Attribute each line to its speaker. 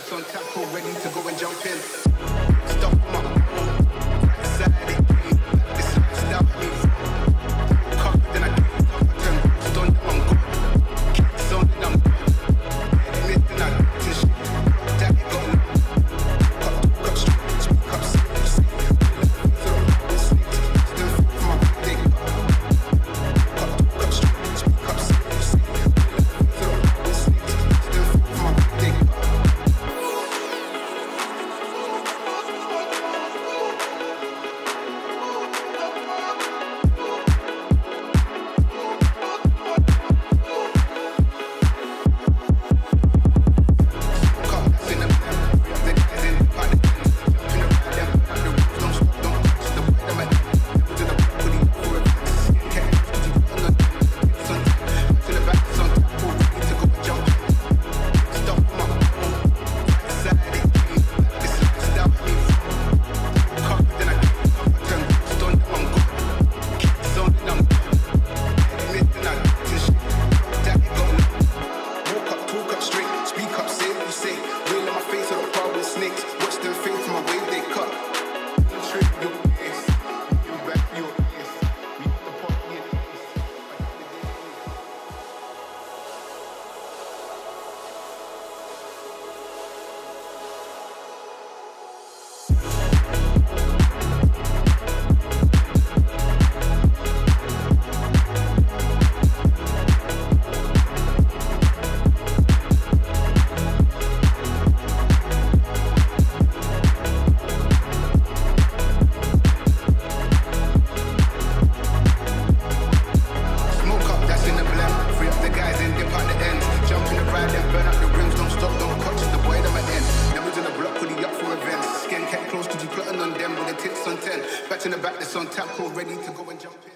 Speaker 1: back's on tap, all ready to go and jump in. Stop my right side of me. This lifestyle me. Cock, then I turn stone, I'm good. Kicks on, then I'm good. Heading it, then I do shit. That it got no. Cut straight, speak up, say. So the snakes, still for my dick. Cut straight, speak up, say. So the snakes, still for my dick. Back to the back, that's on tap, all ready to go and jump.